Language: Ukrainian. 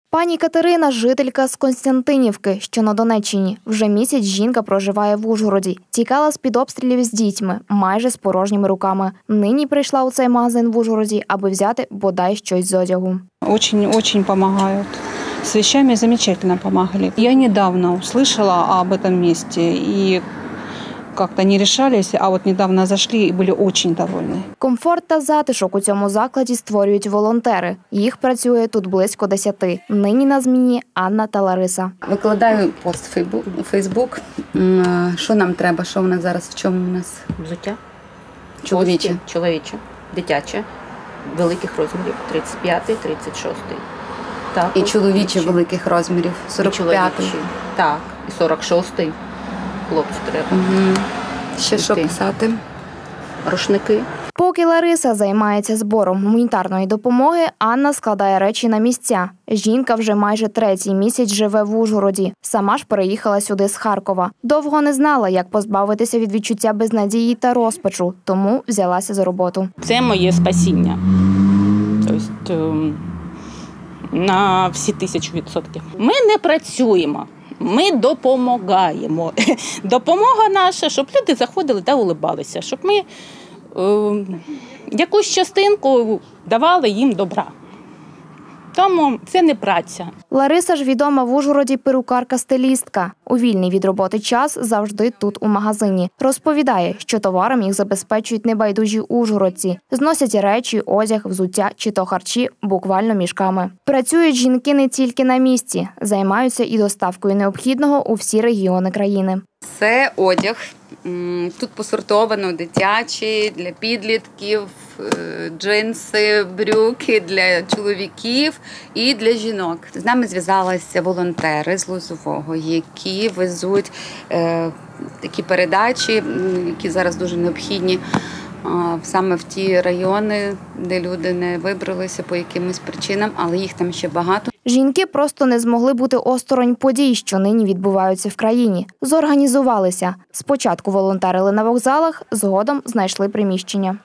Пані Катерина – жителька з Костянтинівки, що на Донеччині. Вже місяць жінка проживає в Ужгороді. Тікала з-під обстрілів з дітьми, майже з порожніми руками. Нині прийшла у цей магазин в Ужгороді, аби взяти бодай щось з одягу. Очень помогают. С вещами замечательно помогли. Я недавно услышала об этом месте и как-то не решались, а вот недавно зашли и были очень довольны. Комфорт та затишок у цьому закладі створюють волонтери. Їх працює тут близько 10. Нині на зміні Анна та Лариса. Викладаю пост у Фейсбук. Що нам треба, що в нас зараз, в чому у нас? Взуття. Чоловіче. Чоловіче, дитяче, великих розмірів, 35-й, 36-й. Так, І чоловіче великих розмірів, 45-й. Так, і 46-й. Хлопцю треба. Угу. Ще що писати? Рушники. Поки Лариса займається збором гуманітарної допомоги, Анна складає речі на місця. Жінка вже майже 3-й місяць живе в Ужгороді. Сама ж переїхала сюди з Харкова. Довго не знала, як позбавитися від відчуття безнадії та розпачу, тому взялася за роботу. Це моє спасіння. Тобто на всі 1000%. Ми не працюємо. Ми допомагаємо. Допомога наша, щоб люди заходили та улибалися, щоб ми якусь частинку давали їм добра. Тому це не праця. Лариса ж відома в Ужгороді перукарка-стилістка. У вільний від роботи час завжди тут у магазині. Розповідає, що товаром їх забезпечують небайдужі ужгородці. Зносять речі, одяг, взуття чи то харчі буквально мішками. Працюють жінки не тільки на місці, займаються і доставкою необхідного у всі регіони країни. Це одяг. Тут посортовано дитячий, для підлітків, джинси, брюки для чоловіків і для жінок. З нами зв'язалися волонтери з Лозового, які везуть такі передачі, які зараз дуже необхідні саме в ті райони, де люди не вибралися по якимось причинам, але їх там ще багато. Жінки просто не змогли бути осторонь подій, що нині відбуваються в країні. Зорганізувалися. Спочатку волонтерили на вокзалах, згодом знайшли приміщення.